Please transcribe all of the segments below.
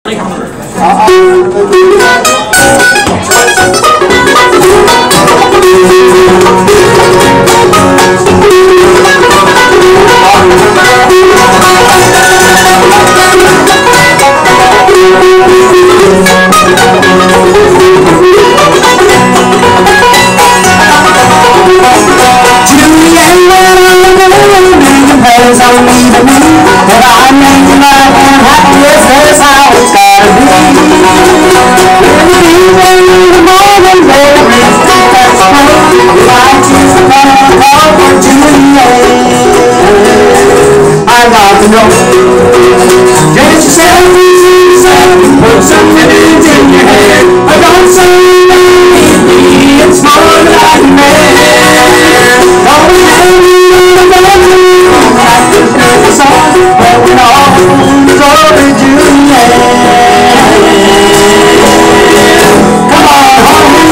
Get yourself put some minutes in your head. I don't say maybe it's more like man. Don't have you like the dirty song going on over Juliet. Come on home.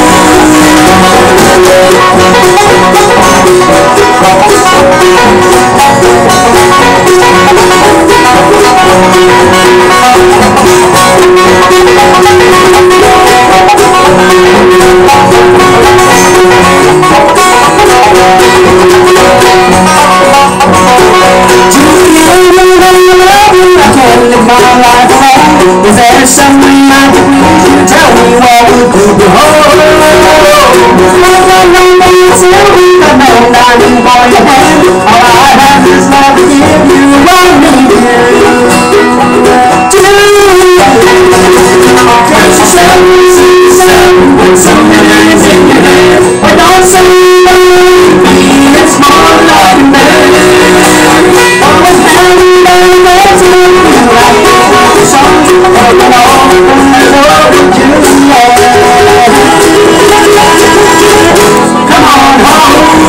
Is there something I can do? Tell me what would do the whole tell me the man I need for your hand. All I have is love to give you. I need you. Get yourself, put some hands in your hand. But don't say maybe it's more like man. Always having that to you like the song going on over Juliet. Come on home.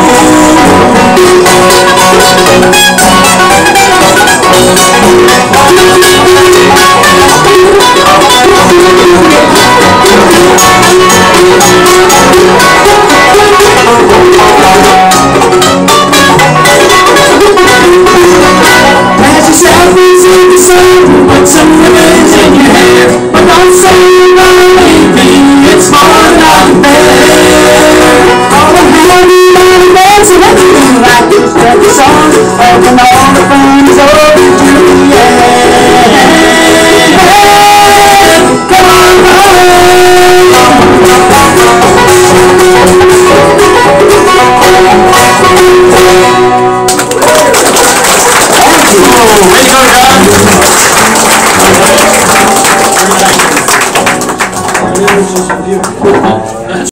Let yourself into the sun, put some words in your hair, but don't say maybe it's more like that. All the happy little days and everything like this dirty song, open all the phones over Juliet. Come on home.